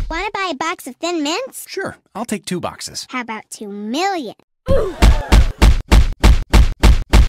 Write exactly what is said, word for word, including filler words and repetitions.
Want to buy a box of Thin Mints? Sure, I'll take two boxes. How about two million?